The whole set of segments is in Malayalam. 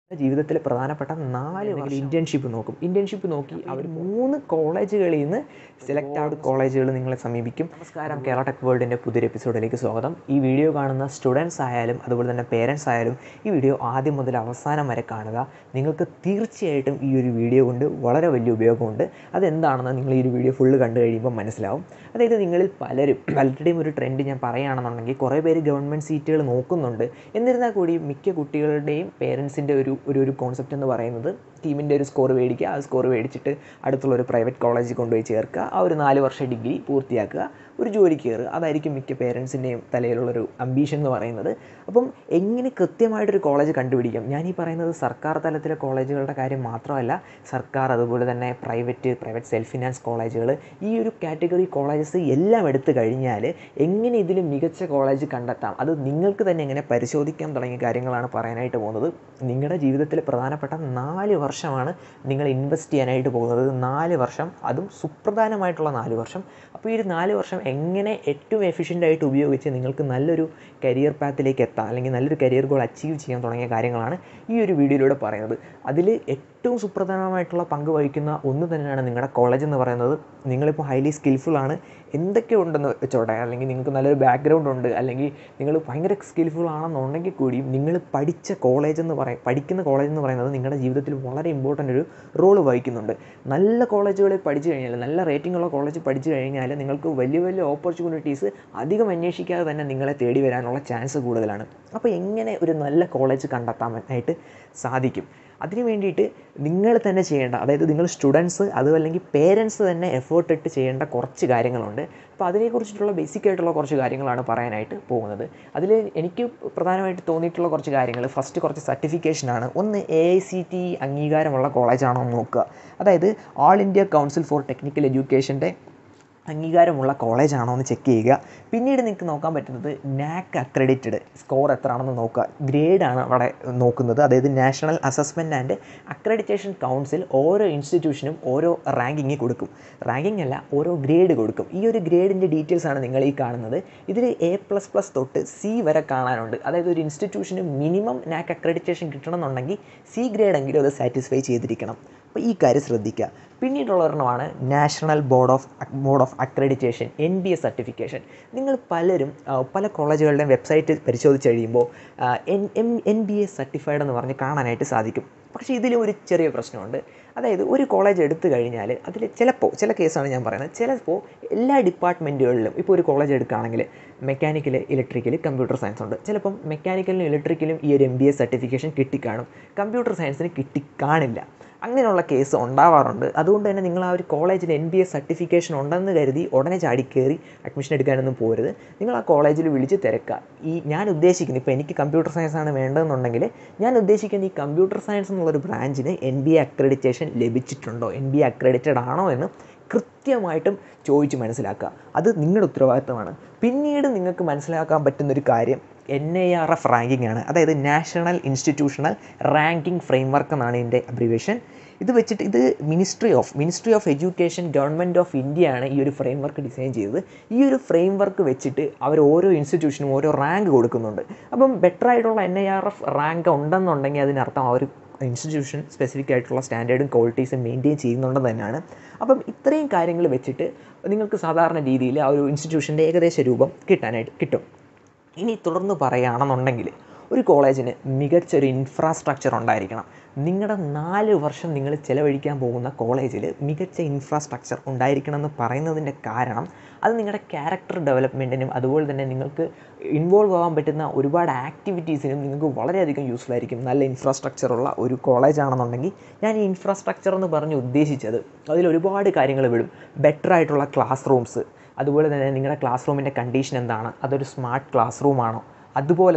ജീവിതത്തിൽ പ്രധാനപ്പെട്ട 4 വർഷം ഇന്റേൺഷിപ്പ് നോക്കി അവർ 3 കോളേജുകളിൽ നിന്ന് സെലക്ട് ആവുന്ന കോളേജുകൾ നിങ്ങളെ സമീപിക്കും. നമസ്കാരം, കേരള ടെക് വേൾഡിൻ്റെ പുതിയൊരു എപ്പിസോഡിലേക്ക് സ്വാഗതം. ഈ വീഡിയോ കാണുന്ന സ്റ്റുഡൻസ് ആയാലും അതുപോലെ തന്നെ പേരൻസ് ആയാലും ഈ വീഡിയോ ആദ്യം മുതൽ അവസാനം വരെ കാണുക. നിങ്ങൾക്ക് തീർച്ചയായിട്ടും ഈ ഒരു വീഡിയോ കൊണ്ട് വളരെ വലിയ ഉപയോഗമുണ്ട്. അതെന്താണെന്ന് നിങ്ങൾ ഈ ഒരു വീഡിയോ ഫുള്ള് കണ്ടു കഴിയുമ്പോൾ മനസ്സിലാവും. അതായത് നിങ്ങളിൽ പലരുടെയും ഒരു ട്രെൻഡ് ഞാൻ പറയുകയാണെന്നുണ്ടെങ്കിൽ കുറേ പേര് ഗവൺമെൻറ് സീറ്റുകൾ നോക്കുന്നുണ്ട്. എന്നിരുന്നാൽ കൂടി മിക്ക കുട്ടികളുടെയും പേരൻസിൻ്റെ ഒരു കോൺസെപ്റ്റ് എന്ന് പറയുന്നത് ടീമിൻ്റെ ഒരു സ്കോർ മേടിക്കുക, ആ സ്കോർ മേടിച്ചിട്ട് അടുത്തുള്ളൊരു പ്രൈവറ്റ് കോളേജിൽ കൊണ്ടുപോയി ചേർക്കുക, ആ ഒരു 4 വർഷ ഡിഗ്രി പൂർത്തിയാക്കുക, ഒരു ജോലി കയറുക. അതായിരിക്കും മിക്ക പേരൻസിൻ്റെയും തലയിലുള്ളൊരു അംബീഷൻ എന്ന് പറയുന്നത്. അപ്പം എങ്ങനെ കൃത്യമായിട്ടൊരു കോളേജ് കണ്ടുപിടിക്കാം? ഞാൻ ഈ പറയുന്നത് സർക്കാർ തലത്തിലെ കോളേജുകളുടെ കാര്യം മാത്രമല്ല, സർക്കാർ അതുപോലെ തന്നെ പ്രൈവറ്റ് സെൽഫ് ഫിനാൻസ് കോളേജുകൾ, ഈ ഒരു കാറ്റഗറി കോളേജസ് എല്ലാം എടുത്തു കഴിഞ്ഞാൽ എങ്ങനെ ഇതിൽ മികച്ച കോളേജ് കണ്ടെത്താം, അത് നിങ്ങൾക്ക് തന്നെ എങ്ങനെ പരിശോധിക്കാം തുടങ്ങിയ കാര്യങ്ങളാണ് പറയാനായിട്ട് പോകുന്നത്. നിങ്ങളുടെ ജീവിതത്തിൽ പ്രധാനപ്പെട്ട 4 വർഷമാണ് നിങ്ങൾ ഇൻവെസ്റ്റ് ചെയ്യാനായിട്ട് പോകുന്നത്. 4 വർഷം, അതും സുപ്രധാനമായിട്ടുള്ള 4 വർഷം. അപ്പോൾ ഈ ഒരു 4 വർഷം എങ്ങനെ ഏറ്റവും എഫിഷ്യൻ്റായിട്ട് ഉപയോഗിച്ച് നിങ്ങൾക്ക് നല്ലൊരു കരിയർ പാത്തിലേക്ക് എത്താം, അല്ലെങ്കിൽ നല്ലൊരു കരിയർ ഗോൾ അച്ചീവ് ചെയ്യാൻ തുടങ്ങിയ കാര്യങ്ങളാണ് ഈ ഒരു വീഡിയോയിലൂടെ പറയുന്നത്. അതിൽ ഏറ്റവും സുപ്രധാനമായിട്ടുള്ള പങ്ക് വഹിക്കുന്ന ഒന്ന് തന്നെയാണ് നിങ്ങളുടെ കോളേജ് എന്ന് പറയുന്നത്. നിങ്ങളിപ്പോൾ ഹൈലി സ്കിൽഫുൾ ആണ്, എന്തൊക്കെ ഉണ്ടെന്ന് വെച്ചോട്ടെ, അല്ലെങ്കിൽ നിങ്ങൾക്ക് നല്ലൊരു ബാക്ക്ഗ്രൗണ്ട് ഉണ്ട്, അല്ലെങ്കിൽ നിങ്ങൾ ഭയങ്കര സ്കിൽഫുൾ ആണെന്നുണ്ടെങ്കിൽ കൂടിയും നിങ്ങൾ പഠിക്കുന്ന കോളേജ് എന്ന് പറയുന്നത് നിങ്ങളുടെ ജീവിതത്തിൽ വളരെ ഇമ്പോർട്ടൻ്റ് ഒരു റോള് വഹിക്കുന്നുണ്ട്. നല്ല കോളേജുകളിൽ പഠിച്ചു കഴിഞ്ഞാൽ, നല്ല റേറ്റിംഗ് ഉള്ള കോളേജ് പഠിച്ചു കഴിഞ്ഞാൽ നിങ്ങൾക്ക് വലിയ വലിയ ഓപ്പർച്യൂണിറ്റീസ് അധികം അന്വേഷിക്കാതെ തന്നെ നിങ്ങളെ തേടി വരാനുള്ള ചാൻസ് കൂടുതലാണ്. അപ്പോൾ എങ്ങനെ ഒരു നല്ല കോളേജ് കണ്ടെത്താനായിട്ട് സാധിക്കും? അതിന് വേണ്ടിയിട്ട് നിങ്ങൾ തന്നെ ചെയ്യേണ്ട, അതായത് നിങ്ങൾ സ്റ്റുഡൻസ് അതുമല്ലെങ്കിൽ പേരൻസ് തന്നെ എഫേർട്ട് ഇട്ട് ചെയ്യേണ്ട കുറച്ച് കാര്യങ്ങളുണ്ട്. അപ്പോൾ അതിനെക്കുറിച്ചിട്ടുള്ള ബേസിക് ആയിട്ടുള്ള കുറച്ച് കാര്യങ്ങളാണ് പറയാനായിട്ട് പോകുന്നത്. അതിൽ എനിക്ക് പ്രധാനമായിട്ട് തോന്നിയിട്ടുള്ള കുറച്ച് കാര്യങ്ങൾ, ഫസ്റ്റ് കുറച്ച് സർട്ടിഫിക്കേഷനാണ്. ഒന്ന്, AICTE അംഗീകാരമുള്ള കോളേജാണോ എന്ന് നോക്കുക. അതായത് all India council for technical എഡ്യൂക്കേഷൻ്റെ അംഗീകാരമുള്ള കോളേജാണോ എന്ന് ചെക്ക് ചെയ്യുക. പിന്നീട് നിങ്ങൾക്ക് നോക്കാൻ പറ്റുന്നത് NAAC അക്രഡിറ്റഡ് സ്കോർ എത്രയാണെന്ന് നോക്കുക. ഗ്രേഡാണ് അവിടെ നോക്കുന്നത്. അതായത് national assessment and accreditation council ഓരോ ഇൻസ്റ്റിറ്റ്യൂഷനും ഓരോ റാങ്കിങ് കൊടുക്കും. റാങ്കിങ് അല്ല, ഓരോ ഗ്രേഡ് കൊടുക്കും. ഈ ഒരു ഗ്രേഡിൻ്റെ ഡീറ്റെയിൽസാണ് നിങ്ങൾ ഈ കാണുന്നത്. ഇതിൽ A++ തൊട്ട് C വരെ കാണാനുണ്ട്. അതായത് ഒരു ഇൻസ്റ്റിറ്റ്യൂഷന് മിനിമം NAAC അക്രഡിറ്റേഷൻ കിട്ടണമെന്നുണ്ടെങ്കിൽ C ഗ്രേഡെങ്കിലും അത് സാറ്റിസ്ഫൈ ചെയ്തിരിക്കണം. അപ്പോൾ ഈ കാര്യം ശ്രദ്ധിക്കുക. പിന്നീടുള്ള ഒരെണ്ണമാണ് national board of accreditation, NBA certification. നിങ്ങൾ പലരും പല കോളേജുകളുടെയും വെബ്സൈറ്റ് പരിശോധിച്ച് കഴിയുമ്പോൾ NBA സർട്ടിഫൈഡ് എന്ന് പറഞ്ഞ് കാണാനായിട്ട് സാധിക്കും. പക്ഷേ ഇതിലും ഒരു ചെറിയ പ്രശ്നമുണ്ട്. അതായത് ഒരു കോളേജ് എടുത്തു കഴിഞ്ഞാൽ അതിൽ ചില കേസാണ് ഞാൻ പറയുന്നത്, ചിലപ്പോൾ എല്ലാ ഡിപ്പാർട്ട്മെൻറ്റുകളിലും, ഇപ്പോൾ ഒരു കോളേജ് എടുക്കുകയാണെങ്കിൽ മെക്കാനിക്കൽ, ഇലക്ട്രിക്കൽ, കമ്പ്യൂട്ടർ സയൻസ് ഉണ്ട്. ചിലപ്പം മെക്കാനിക്കലിനും ഇലക്ട്രിക്കലും ഈ ഒരു MBA സർട്ടിഫിക്കേഷൻ കിട്ടിക്കാണും, കമ്പ്യൂട്ടർ സയൻസിന് കിട്ടിക്കാണില്ല. അങ്ങനെയുള്ള കേസ് ഉണ്ടാവാറുണ്ട്. അതുകൊണ്ട് തന്നെ നിങ്ങൾ ആ ഒരു കോളേജിൽ NBA സർട്ടിഫിക്കേഷൻ ഉണ്ടെന്ന് കരുതി ഉടനെ ചാടിക്കയറി അഡ്മിഷൻ എടുക്കാനൊന്നും പോരുത്. നിങ്ങൾ ആ കോളേജിൽ വിളിച്ച് തിരക്കുക. ഞാൻ ഉദ്ദേശിക്കുന്നത്, ഇപ്പോൾ എനിക്ക് കമ്പ്യൂട്ടർ സയൻസാണ് വേണ്ടതെന്നുണ്ടെങ്കിൽ ഞാൻ ഉദ്ദേശിക്കുന്ന ഈ കമ്പ്യൂട്ടർ സയൻസ് എന്നുള്ളൊരു ബ്രാഞ്ചിന് NBA അക്രഡിറ്റേഷൻ ലഭിച്ചിട്ടുണ്ടോ, NBA അക്രഡിറ്റഡ് ആണോ എന്ന് കൃത്യമായിട്ടും ചോദിച്ച് മനസ്സിലാക്കുക. അത് നിങ്ങളുടെ ഉത്തരവാദിത്തമാണ്. പിന്നീട് നിങ്ങൾക്ക് മനസ്സിലാക്കാൻ പറ്റുന്നൊരു കാര്യം NIRF റാങ്കിങ് ആണ്. അതായത് നാഷണൽ ഇൻസ്റ്റിറ്റ്യൂഷണൽ റാങ്കിങ് ഫ്രെയിംവർക്ക് എന്നാണ് ഇതിൻ്റെ അബ്രിവേഷൻ. ഇത് വെച്ചിട്ട് ഇത് ministry of education, government of India ആണ് ഈ ഒരു ഫ്രെയിംവർക്ക് ഡിസൈൻ ചെയ്തത്. ഈ ഒരു ഫ്രെയിംവർക്ക് വെച്ചിട്ട് അവർ ഓരോ ഇൻസ്റ്റിറ്റ്യൂഷനും ഓരോ റാങ്ക് കൊടുക്കുന്നുണ്ട്. അപ്പം ബെറ്റർ ആയിട്ടുള്ള NIRF റാങ്ക് ഉണ്ടെന്നുണ്ടെങ്കിൽ അതിനർത്ഥം ആ ഒരു ഇൻസ്റ്റിറ്റ്യൂഷൻ സ്പെസിഫിക് ആയിട്ടുള്ള സ്റ്റാൻഡേർഡും ക്വാളിറ്റീസും മെയിൻറ്റെയിൻ ചെയ്യുന്നുണ്ടെന്ന് തന്നെയാണ്. അപ്പം ഇത്രയും കാര്യങ്ങൾ വെച്ചിട്ട് നിങ്ങൾക്ക് സാധാരണ രീതിയിൽ ആ ഒരു ഇൻസ്റ്റിറ്റ്യൂഷൻ്റെ ഏകദേശ രൂപം കിട്ടും. ഇനി തുടർന്ന് പറയുകയാണെന്നുണ്ടെങ്കിൽ ഒരു കോളേജിന് മികച്ചൊരു ഇൻഫ്രാസ്ട്രക്ചർ ഉണ്ടായിരിക്കണം. നിങ്ങളുടെ 4 വർഷം നിങ്ങൾ ചിലവഴിക്കാൻ പോകുന്ന കോളേജിൽ മികച്ച ഇൻഫ്രാസ്ട്രക്ചർ ഉണ്ടായിരിക്കണം എന്ന് പറയുന്നതിൻ്റെ കാരണം അത് നിങ്ങളുടെ ക്യാരക്ടർ ഡെവലപ്മെൻറ്റിനും അതുപോലെ തന്നെ നിങ്ങൾക്ക് ഇൻവോൾവ് ആകാൻ പറ്റുന്ന ഒരുപാട് ആക്ടിവിറ്റീസിനും നിങ്ങൾക്ക് വളരെയധികം യൂസ്ഫുൾ ആയിരിക്കും. നല്ല ഇൻഫ്രാസ്ട്രക്ചറുള്ള ഒരു കോളേജാണെന്നുണ്ടെങ്കിൽ, ഞാൻ ഈ ഇൻഫ്രാസ്ട്രക്ചർ എന്ന് പറഞ്ഞ് ഉദ്ദേശിച്ചത് അതിൽ ഒരുപാട് കാര്യങ്ങൾ വിടും. ബെറ്റർ ആയിട്ടുള്ള ക്ലാസ് റൂംസ്, അതുപോലെ തന്നെ നിങ്ങളുടെ ക്ലാസ് റൂമിൻ്റെ കണ്ടീഷൻ എന്താണ്, അതൊരു സ്മാർട്ട് ക്ലാസ് റൂമാണോ, അതുപോലെ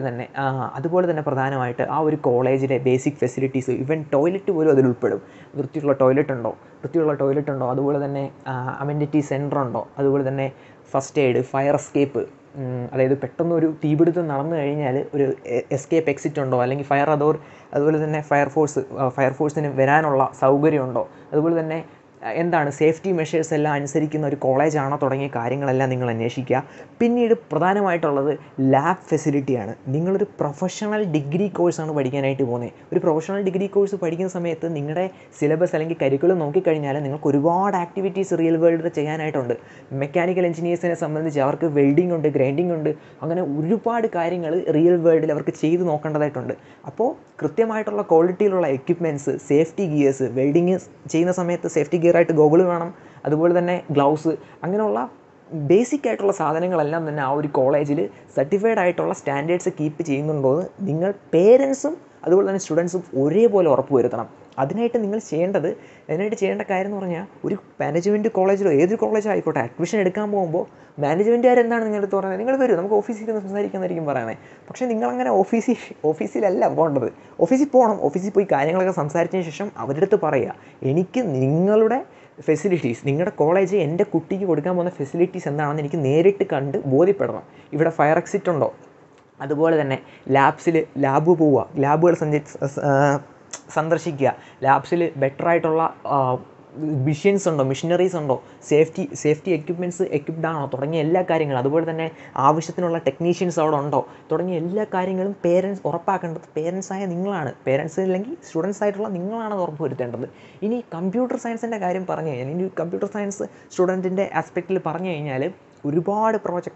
തന്നെ പ്രധാനമായിട്ട് ആ ഒരു കോളേജിലെ ബേസിക് ഫെസിലിറ്റീസ്, ഈവൻ ടോയ്ലറ്റ് പോലും അതിൽ ഉൾപ്പെടും. വൃത്തിയുള്ള ടോയ്ലറ്റ് ഉണ്ടോ, അതുപോലെ തന്നെ അമെനിറ്റി സെൻറ്റർ ഉണ്ടോ, അതുപോലെ തന്നെ ഫസ്റ്റ് എയ്ഡ്, ഫയർ എസ്കേപ്പ്, അതായത് പെട്ടെന്നൊരു തീപിടുത്തം നടന്നു കഴിഞ്ഞാൽ ഒരു എസ്കേപ്പ് എക്സിറ്റ് ഉണ്ടോ, അല്ലെങ്കിൽ അതുപോലെ തന്നെ ഫയർഫോഴ്സിന് വരാനുള്ള സൗകര്യമുണ്ടോ, അതുപോലെ തന്നെ എന്താണ് സേഫ്റ്റി മെഷേഴ്സ് എല്ലാം അനുസരിക്കുന്ന ഒരു കോളേജാണോ തുടങ്ങിയ കാര്യങ്ങളെല്ലാം നിങ്ങൾ അന്വേഷിക്കുക. പിന്നീട് പ്രധാനമായിട്ടുള്ളത് ലാബ് ഫെസിലിറ്റിയാണ്. നിങ്ങളൊരു പ്രൊഫഷണൽ ഡിഗ്രി കോഴ്സാണ് പഠിക്കാനായിട്ട് പോകുന്നത്. ഒരു പ്രൊഫഷണൽ ഡിഗ്രി കോഴ്സ് പഠിക്കുന്ന സമയത്ത് നിങ്ങളുടെ സിലബസ് അല്ലെങ്കിൽ കരിക്കുലം നോക്കിക്കഴിഞ്ഞാൽ നിങ്ങൾക്ക് ഒരുപാട് ആക്ടിവിറ്റീസ് റിയൽ വേൾഡിൽ ചെയ്യാനായിട്ടുണ്ട്. മെക്കാനിക്കൽ എഞ്ചിനീയേഴ്സിനെ സംബന്ധിച്ച് അവർക്ക് വെൽഡിംഗ് ഉണ്ട്, ഗ്രൈൻഡിങ് ഉണ്ട്, അങ്ങനെ ഒരുപാട് കാര്യങ്ങൾ റിയൽ വേൾഡിൽ അവർക്ക് ചെയ്ത് നോക്കേണ്ടതായിട്ടുണ്ട്. അപ്പോൾ കൃത്യമായിട്ടുള്ള ക്വാളിറ്റിയിലുള്ള എക്യുപ്മെൻറ്റ്സ്, സേഫ്റ്റി ഗിയേഴ്സ്, വെൽഡിങ് ചെയ്യുന്ന സമയത്ത് സേഫ്റ്റി ഗിയറായിട്ട് ഗോഗിൾ വേണം, അതുപോലെ തന്നെ ഗ്ലൗസ്, അങ്ങനെയുള്ള ബേസിക് ആയിട്ടുള്ള സാധനങ്ങളെല്ലാം തന്നെ ആ ഒരു കോളേജിൽ സർട്ടിഫൈഡ് ആയിട്ടുള്ള സ്റ്റാൻഡേർഡ്സ് കീപ്പ് ചെയ്യുന്നുണ്ടോ എന്ന് നിങ്ങൾ പേരൻസും അതുപോലെ തന്നെ സ്റ്റുഡൻസും ഒരേപോലെ ഉറപ്പ് വരുത്തണം. അതിനായിട്ട് ചെയ്യേണ്ട കാര്യം എന്ന് പറഞ്ഞാൽ, ഒരു മാനേജ്മെൻറ്റ് കോളേജിലോ ഏതൊരു കോളേജോ ആയിക്കോട്ടെ, അഡ്മിഷൻ എടുക്കാൻ പോകുമ്പോൾ മാനേജ്മെൻറ്റുകാർ എന്താണ് നിങ്ങളുടെ അടുത്ത് പറയുന്നത്, നിങ്ങൾ വരും നമുക്ക് ഓഫീസിൽ നിന്ന് സംസാരിക്കാമെന്നായിരിക്കും പറയണേ. പക്ഷേ നിങ്ങളങ്ങനെ ഓഫീസിലല്ല പോകേണ്ടത്. ഓഫീസിൽ പോകണം. ഓഫീസിൽ പോയി കാര്യങ്ങളൊക്കെ സംസാരിച്ചതിന് ശേഷം അവരുടെ അടുത്ത് പറയുക, എനിക്ക് നിങ്ങളുടെ ഫെസിലിറ്റീസ്, നിങ്ങളുടെ കോളേജ് എൻ്റെ കുട്ടിക്ക് കൊടുക്കാൻ പോകുന്ന ഫെസിലിറ്റീസ് എന്താണെന്ന് എനിക്ക് നേരിട്ട് കണ്ട് ബോധ്യപ്പെടണം. ഇവിടെ ഫയർ എക്സിറ്റ് ഉണ്ടോ, അതുപോലെ തന്നെ ലാബ് പോവുക, ലാബുകൾ സന്ദർശിക്കുക, ലാബ്സിൽ ബെറ്ററായിട്ടുള്ള മിഷീൻസ് ഉണ്ടോ, മെഷീനറീസ് ഉണ്ടോ, സേഫ്റ്റി എക്യുപ്ഡ് ആണോ തുടങ്ങിയ എല്ലാ കാര്യങ്ങളും, അതുപോലെ തന്നെ ആവശ്യത്തിനുള്ള ടെക്നീഷ്യൻസ് അവിടെ ഉണ്ടോ തുടങ്ങിയ എല്ലാ കാര്യങ്ങളും ഉറപ്പാക്കേണ്ടത് പേരൻസായ നിങ്ങളാണ്. പേരൻസ് അല്ലെങ്കിൽ സ്റ്റുഡൻസ് ആയിട്ടുള്ള നിങ്ങളാണ് അത് ഉറപ്പ് വരുത്തേണ്ടത്. ഇനി കമ്പ്യൂട്ടർ സയൻസിൻ്റെ കാര്യം പറഞ്ഞു കഴിഞ്ഞാൽ, ഇനി കമ്പ്യൂട്ടർ സയൻസ് സ്റ്റുഡൻറ്റിൻ്റെ ആസ്പെക്റ്റിൽ പറഞ്ഞു കഴിഞ്ഞാൽ ഒരുപാട്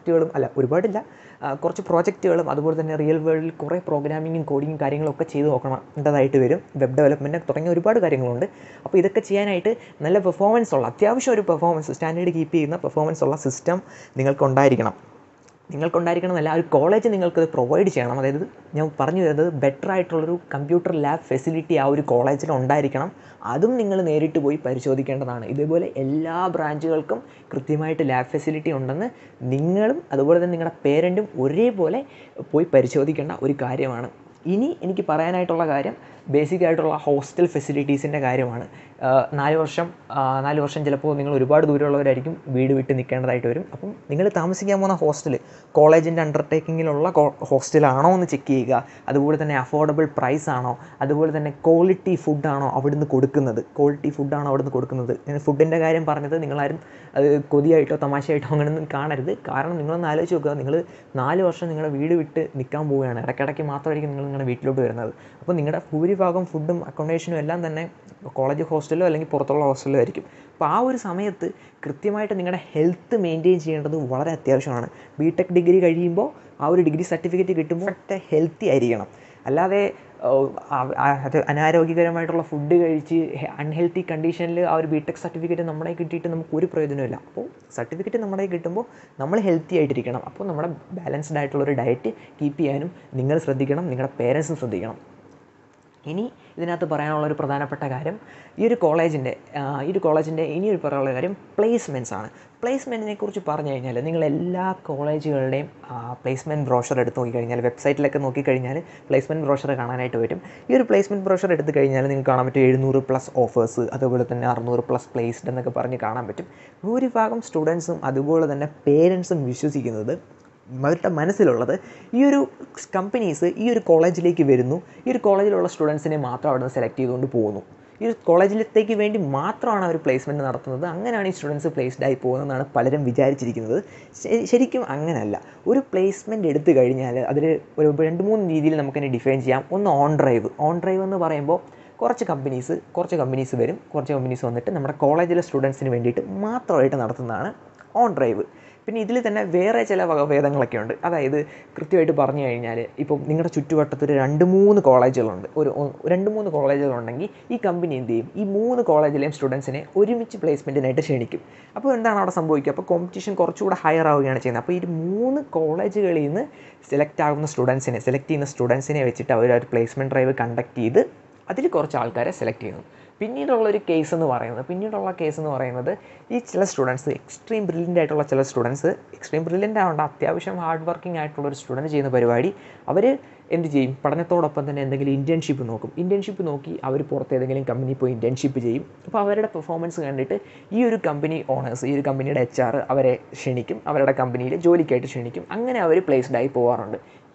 കുറച്ച് പ്രോജക്റ്റുകളും അതുപോലെ തന്നെ റിയൽ വേൾഡിൽ കുറേ പ്രോഗ്രാമിങ്ങും കോഡിങ്ങും കാര്യങ്ങളൊക്കെ ചെയ്ത് നോക്കേണ്ടതായിട്ട് വരും. വെബ് ഡെവലപ്മെൻറ്റ് തുടങ്ങിയ ഒരുപാട് കാര്യങ്ങളുണ്ട്. അപ്പോൾ ഇതൊക്കെ ചെയ്യാനായിട്ട് നല്ല പെർഫോമൻസ് ഉള്ള, അത്യാവശ്യം ഒരു സ്റ്റാൻഡേർഡ് കീപ്പ് ചെയ്യുന്ന പെർഫോമൻസ് ഉള്ള സിസ്റ്റം നിങ്ങൾക്കുണ്ടായിരിക്കണം എന്നല്ല, ഒരു കോളേജ് നിങ്ങൾക്കത് പ്രൊവൈഡ് ചെയ്യണം. അതായത് ഞാൻ പറഞ്ഞു വരുന്നത് ബെറ്റർ ആയിട്ടുള്ളൊരു കമ്പ്യൂട്ടർ ലാബ് ഫെസിലിറ്റി ആ ഒരു കോളേജിൽ ഉണ്ടായിരിക്കണം. അതും നിങ്ങൾ നേരിട്ട് പോയി പരിശോധിക്കേണ്ടതാണ്. ഇതേപോലെ എല്ലാ ബ്രാഞ്ചുകൾക്കും കൃത്യമായിട്ട് ലാബ് ഫെസിലിറ്റി ഉണ്ടെന്ന് നിങ്ങളും അതുപോലെ തന്നെ നിങ്ങളുടെ പേരൻറ്റും ഒരേപോലെ പോയി പരിശോധിക്കേണ്ട ഒരു കാര്യമാണ്. ഇനി എനിക്ക് പറയാനായിട്ടുള്ള കാര്യം ബേസിക് ആയിട്ടുള്ള ഹോസ്റ്റൽ ഫെസിലിറ്റീസിൻ്റെ കാര്യമാണ്. 4 വർഷം ചിലപ്പോൾ നിങ്ങൾ ഒരുപാട് ദൂരമുള്ളവരായിരിക്കും, വീട് വിട്ട് നിൽക്കേണ്ടതായിട്ട് വരും. അപ്പം നിങ്ങൾ താമസിക്കാൻ പോകുന്ന ഹോസ്റ്റൽ കോളേജിൻ്റെ അണ്ടർടേക്കിങ്ങിലുള്ള ഹോസ്റ്റലാണോ എന്ന് ചെക്ക് ചെയ്യുക. അതുപോലെ തന്നെ അഫോർഡബിൾ പ്രൈസ് ആണോ, അതുപോലെ തന്നെ ക്വാളിറ്റി ഫുഡാണോ അവിടുന്ന് കൊടുക്കുന്നത്. ഫുഡിൻ്റെ കാര്യം പറഞ്ഞത് നിങ്ങളാരും അത് കൊതിയായിട്ടോ തമാശയായിട്ടോ അങ്ങനെയൊന്നും കാണരുത്. കാരണം നിങ്ങളൊന്ന് ആലോചിച്ച് നോക്കുക, നിങ്ങൾ 4 വർഷം നിങ്ങളുടെ വീട് വിട്ട് നിൽക്കാൻ പോവുകയാണ്. ഇടയ്ക്കിടയ്ക്ക് മാത്രമായിരിക്കും നിങ്ങൾ നിങ്ങളുടെ വീട്ടിലോട്ട് വരുന്നത്. അപ്പോൾ നിങ്ങളുടെ ഭൂരിഭാഗം ഫുഡും അക്കോമഡേഷനും എല്ലാം തന്നെ കോളേജ് ഹോസ്റ്റലോ അല്ലെങ്കിൽ പുറത്തുള്ള ഹോസ്റ്റലോ ആയിരിക്കും. അപ്പോൾ ആ ഒരു സമയത്ത് കൃത്യമായിട്ട് നിങ്ങളുടെ ഹെൽത്ത് മെയിൻറ്റെയിൻ ചെയ്യേണ്ടത് വളരെ അത്യാവശ്യമാണ്. ബിടെക് ഡിഗ്രി കഴിയുമ്പോൾ ആ ഒരു ഡിഗ്രി സർട്ടിഫിക്കറ്റ് കിട്ടുമ്പോൾ ഹെൽത്തി ആയിരിക്കണം. അല്ലാതെ അത് അനാരോഗ്യകരമായിട്ടുള്ള ഫുഡ് കഴിച്ച് അൺഹെൽത്തി കണ്ടീഷനിൽ ആ ഒരു ബിടെക് സർട്ടിഫിക്കറ്റ് നമ്മുടെ കിട്ടിയിട്ട് നമുക്ക് ഒരു പ്രയോജനമില്ല. അപ്പോൾ സർട്ടിഫിക്കറ്റ് നമ്മുടെ കിട്ടുമ്പോൾ നമ്മൾ ഹെൽത്തി ആയിട്ടിരിക്കണം. അപ്പോൾ നമ്മുടെ ബാലൻസ്ഡ് ആയിട്ടുള്ളൊരു ഡയറ്റ് കീപ്പ് ചെയ്യാനും നിങ്ങൾ ശ്രദ്ധിക്കണം, നിങ്ങളുടെ പേരൻസും ശ്രദ്ധിക്കണം. ഇനി ഇതിനകത്ത് പറയാനുള്ളൊരു പ്രധാനപ്പെട്ട കാര്യം, ഈ ഒരു കോളേജിൻ്റെ ഇനിയൊരു പറയാനുള്ള കാര്യം പ്ലേസ്മെൻറ്റ്സ് ആണ്. പ്ലേസ്മെൻറ്റിനെ കുറിച്ച് പറഞ്ഞു കഴിഞ്ഞാൽ നിങ്ങൾ എല്ലാ കോളേജുകളുടെയും പ്ലേസ്മെൻറ്റ് ബ്രോഷർ എടുത്ത് നോക്കിക്കഴിഞ്ഞാൽ, വെബ്സൈറ്റിലൊക്കെ നോക്കിക്കഴിഞ്ഞാൽ പ്ലേസ്മെൻറ്റ് ബ്രോഷർ കാണാനായിട്ട് വരും. ഈ ഒരു പ്ലേസ്മെൻറ്റ് ബ്രോഷർ എടുത്ത് കഴിഞ്ഞാൽ നിങ്ങൾക്ക് കാണാൻ പറ്റും 700+ ഓഫേഴ്സ്, അതുപോലെ തന്നെ 600+ പ്ലേസ്ഡ് എന്നൊക്കെ പറഞ്ഞ് കാണാൻ പറ്റും. ഭൂരിഭാഗം സ്റ്റുഡൻസും അതുപോലെ തന്നെ പേരൻസും വിശ്വസിക്കുന്നത്, അവരുടെ മനസ്സിലുള്ളത്, ഈ ഒരു കമ്പനീസ് ഈ ഒരു കോളേജിലേക്ക് വരുന്നു, ഈ ഒരു കോളേജിലുള്ള സ്റ്റുഡൻസിനെ മാത്രം അവിടെ നിന്ന് സെലക്ട് ചെയ്തുകൊണ്ട് പോകുന്നു, ഈ ഒരു കോളേജിലേക്ക് വേണ്ടി മാത്രമാണ് അവർ പ്ലേസ്മെൻറ്റ് നടത്തുന്നത്, അങ്ങനെയാണ് ഈ സ്റ്റുഡൻസ് പ്ലേസ്ഡ് ആയി പോകുന്നതെന്നാണ് പലരും വിചാരിച്ചിരിക്കുന്നത്. ശരിക്കും അങ്ങനെയല്ല. ഒരു പ്ലേസ്മെൻറ്റ് എടുത്തു കഴിഞ്ഞാൽ അതിൽ ഒരു 2-3 രീതിയിൽ നമുക്കതിനെ ഡിഫൈൻ ചെയ്യാം. ഒന്ന് ഓൺ ഡ്രൈവ് എന്ന് പറയുമ്പോൾ കുറച്ച് കമ്പനീസ് വരും. കുറച്ച് കമ്പനീസ് വന്നിട്ട് നമ്മുടെ കോളേജിലെ സ്റ്റുഡൻസിന് വേണ്ടിയിട്ട് മാത്രമായിട്ട് നടത്തുന്നതാണ് ഓൺ ഡ്രൈവ്. പിന്നെ ഇതിൽ തന്നെ വേറെ ചില വകഭേദങ്ങളൊക്കെ ഉണ്ട്. അതായത് കൃത്യമായിട്ട് പറഞ്ഞു കഴിഞ്ഞാൽ, ഇപ്പോൾ നിങ്ങളുടെ ചുറ്റുവട്ടത്തൊരു 2-3 കോളേജുകളുണ്ട്. 2-3 കോളേജുകളുണ്ടെങ്കിൽ ഈ കമ്പനി എന്ത് ചെയ്യും, ഈ 3 കോളേജിലെയും സ്റ്റുഡൻസിനെ ഒരുമിച്ച് പ്ലേസ്മെൻറ്റിനായിട്ട് ക്ഷണിക്കും. അപ്പോൾ എന്താണ് അവിടെ സംഭവിക്കുക, അപ്പോൾ കോമ്പറ്റീഷൻ കുറച്ചുകൂടെ ഹയർ ആവുകയാണ് ചെയ്യുന്നത്. അപ്പോൾ ഈ 3 കോളേജുകളിൽ നിന്ന് സെലക്ട് ചെയ്യുന്ന സ്റ്റുഡൻസിനെ വെച്ചിട്ട് അവർ ഒരു പ്ലേസ്മെൻറ്റ് ഡ്രൈവ് കണ്ടക്ട് ചെയ്ത് അതിൽ കുറച്ച് ആൾക്കാരെ സെലക്ട് ചെയ്യുന്നു. പിന്നീടുള്ള കേസ് എന്ന് പറയുന്നത് ഈ ചില സ്റ്റുഡൻസ് എക്സ്ട്രീം ബ്രില്യൻ്റ് ആയിട്ടുള്ള ചില സ്റ്റുഡൻസ്, എക്സ്ട്രീം ബ്രില്യൻ്റ് ആവേണ്ട, അത്യാവശ്യം ഹാർഡ് വർക്കിംഗ് ആയിട്ടുള്ളൊരു സ്റ്റുഡൻറ്റ് ചെയ്യുന്ന പരിപാടി, അവർ എന്ത് ചെയ്യും, പഠനത്തോടൊപ്പം തന്നെ എന്തെങ്കിലും ഇൻറ്റേൺഷിപ്പ് നോക്കി അവർ പുറത്ത് ഏതെങ്കിലും കമ്പനി പോയി ഇൻറ്റേൺഷിപ്പ് ചെയ്യും. അപ്പോൾ അവരുടെ പെർഫോമൻസ് കണ്ടിട്ട് ഈ ഒരു കമ്പനി ഓണേഴ്സ്, ഈ ഒരു കമ്പനിയുടെ HR അവരെ ക്ഷണിക്കും, അവരുടെ കമ്പനിയിൽ ജോലിക്കായിട്ട് ക്ഷണിക്കും. അങ്ങനെ അവർ പ്ലേസ്ഡ് ആയി പോകാറുണ്ട്.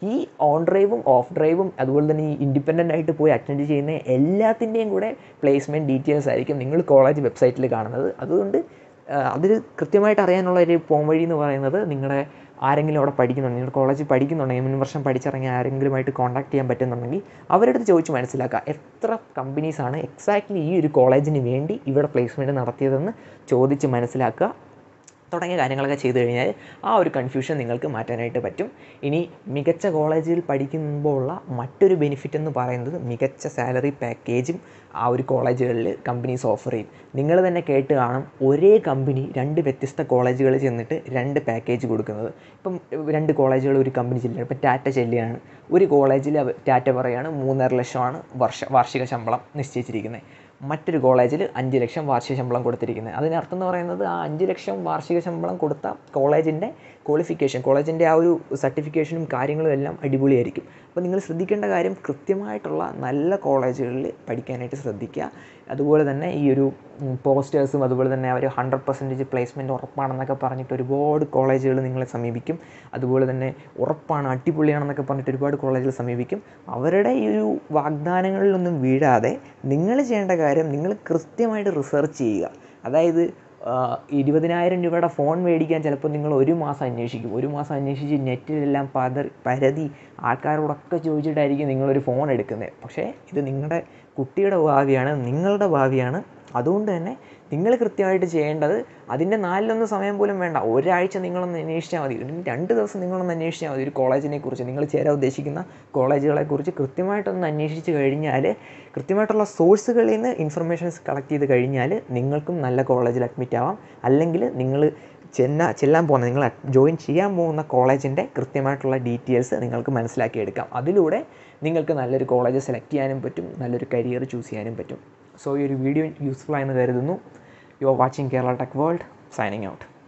ഈ ഓൺ ഡ്രൈവും ഓഫ് ഡ്രൈവും അതുപോലെ തന്നെ ഈ ഇൻഡിപെൻഡൻ്റ് ആയിട്ട് പോയി അറ്റൻഡ് ചെയ്യുന്ന എല്ലാത്തിൻ്റെയും കൂടെ പ്ലേസ്മെൻറ്റ് ഡീറ്റെയിൽസ് ആയിരിക്കും നിങ്ങൾ കോളേജ് വെബ്സൈറ്റിൽ കാണുന്നത്. അതുകൊണ്ട് അതിൽ കൃത്യമായിട്ട് അറിയാനുള്ള ഒരു പോംവഴി എന്ന് പറയുന്നത് നിങ്ങളുടെ ആരെങ്കിലും അവിടെ പഠിക്കുന്നുണ്ടെങ്കിൽ നിങ്ങളുടെ കോളേജിൽ പഠിക്കുന്നുണ്ടെങ്കിൽ മുൻ വർഷം പഠിച്ചിറങ്ങിയ ആരെങ്കിലുമായിട്ട് കോൺടാക്ട് ചെയ്യാൻ പറ്റുന്നുണ്ടെങ്കിൽ അവരുടെ അടുത്ത് ചോദിച്ച് മനസ്സിലാക്കുക എത്ര കമ്പനീസാണ് എക്സാക്ട്ലി ഈ ഒരു കോളേജിന് വേണ്ടി ഇവിടെ പ്ലേസ്മെൻറ്റ് നടത്തിയതെന്ന് ചോദിച്ച് മനസ്സിലാക്കുക. തുടങ്ങിയ കാര്യങ്ങളൊക്കെ ചെയ്തു കഴിഞ്ഞാൽ ആ ഒരു കൺഫ്യൂഷൻ നിങ്ങൾക്ക് മാറ്റാനായിട്ട് പറ്റും. ഇനി മികച്ച കോളേജിൽ പഠിക്കുമ്പോൾ ഉള്ള മറ്റൊരു ബെനിഫിറ്റ് എന്ന് പറയുന്നത് മികച്ച സാലറി പാക്കേജും ആ ഒരു കോളേജുകളിൽ കമ്പനീസ് ഓഫർ ചെയ്യും. നിങ്ങൾ തന്നെ കേട്ട് കാണും ഒരേ കമ്പനി 2 വ്യത്യസ്ത കോളേജുകളിൽ ചെന്നിട്ട് 2 പാക്കേജ് കൊടുക്കുന്നത്. ഇപ്പം 2 കോളേജുകൾ ഒരു കമ്പനി ചെല്ലുകയാണ്. ഇപ്പം ടാറ്റ ചെല്ലുകയാണ്. ഒരു കോളേജിൽ ടാറ്റ പറയുകയാണ് 3.5 ലക്ഷമാണ് വാർഷിക ശമ്പളം നിശ്ചയിച്ചിരിക്കുന്നത്. മറ്റൊരു കോളേജിൽ 5 ലക്ഷം വാർഷിക ശമ്പളം കൊടുത്തിരിക്കുന്നത്. അതിനർത്ഥം എന്ന് പറയുന്നത് ആ 5 ലക്ഷം വാർഷിക ശമ്പളം കൊടുത്ത കോളേജിൻ്റെ ക്വാളിഫിക്കേഷൻ, കോളേജിൻ്റെ ആ ഒരു സർട്ടിഫിക്കേഷനും കാര്യങ്ങളും എല്ലാം അടിപൊളിയായിരിക്കും. അപ്പോൾ നിങ്ങൾ ശ്രദ്ധിക്കേണ്ട കാര്യം കൃത്യമായിട്ടുള്ള നല്ല കോളേജുകളിൽ പഠിക്കാനായിട്ട് ശ്രദ്ധിക്കുക. അതുപോലെ തന്നെ ഈ ഒരു പോസ്റ്റേഴ്സും അതുപോലെ തന്നെ അവർ 100% പ്ലേസ്മെൻറ്റ് ഉറപ്പാണെന്നൊക്കെ പറഞ്ഞിട്ട് ഒരുപാട് കോളേജുകൾ നിങ്ങളെ സമീപിക്കും. അതുപോലെ തന്നെ ഉറപ്പാണ് അടിപൊളിയാണെന്നൊക്കെ പറഞ്ഞിട്ട് ഒരുപാട് കോളേജുകൾ സമീപിക്കും. അവരുടെ ഈ ഒരു വാഗ്ദാനങ്ങളിലൊന്നും വീഴാതെ നിങ്ങൾ ചെയ്യേണ്ട കാര്യം നിങ്ങൾ കൃത്യമായിട്ട് റിസർച്ച് ചെയ്യുക. അതായത് 20,000 രൂപയുടെ ഫോൺ മേടിക്കാൻ ചിലപ്പോൾ നിങ്ങൾ 1 മാസം അന്വേഷിക്കും. 1 മാസം അന്വേഷിച്ച് നെറ്റിലെല്ലാം പരതി ആൾക്കാരോടൊക്കെ ചോദിച്ചിട്ടായിരിക്കും നിങ്ങളൊരു ഫോൺ എടുക്കുന്നത്. പക്ഷേ ഇത് നിങ്ങളുടെ കുട്ടിയുടെ ഭാവിയാണ്, നിങ്ങളുടെ ഭാവിയാണ്. അതുകൊണ്ട് തന്നെ നിങ്ങൾ കൃത്യമായിട്ട് ചെയ്യേണ്ടത് അതിൻ്റെ 4-1 സമയം പോലും വേണ്ട, ഒരാഴ്ച നിങ്ങളൊന്ന് അന്വേഷിച്ചാൽ മതി, 2 ദിവസം നിങ്ങളൊന്ന് അന്വേഷിച്ചാൽ മതി. ഒരു കോളേജിനെ കുറിച്ച്, നിങ്ങൾ ചേരാൻ ഉദ്ദേശിക്കുന്ന കോളേജുകളെക്കുറിച്ച് കൃത്യമായിട്ടൊന്ന് അന്വേഷിച്ച് കഴിഞ്ഞാൽ, കൃത്യമായിട്ടുള്ള സോഴ്സുകളിൽ നിന്ന് ഇൻഫർമേഷൻസ് കളക്ട് ചെയ്ത് കഴിഞ്ഞാൽ നിങ്ങൾക്കും നല്ല കോളേജിൽ അഡ്മിറ്റ് ആവാം. അല്ലെങ്കിൽ നിങ്ങൾ ചെല്ലാൻ പോകുന്ന, നിങ്ങൾ ജോയിൻ ചെയ്യാൻ പോകുന്ന കോളേജിൻ്റെ കൃത്യമായിട്ടുള്ള ഡീറ്റെയിൽസ് നിങ്ങൾക്ക് മനസ്സിലാക്കിയെടുക്കാം. അതിലൂടെ നിങ്ങൾക്ക് നല്ലൊരു കോളേജ് സെലക്ട് ചെയ്യാനും പറ്റും, നല്ലൊരു കരിയർ ചൂസ് ചെയ്യാനും പറ്റും. സോ ഈ ഒരു വീഡിയോ യൂസ്ഫുൾ ആയെന്ന് കരുതുന്നു. You are watching Kerala tech world, signing out.